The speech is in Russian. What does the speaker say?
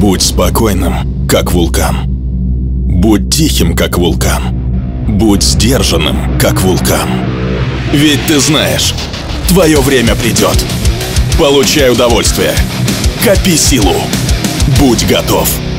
Будь спокойным, как вулкан. Будь тихим, как вулкан. Будь сдержанным, как вулкан. Ведь ты знаешь, твое время придет. Получай удовольствие. Копи силу. Будь готов.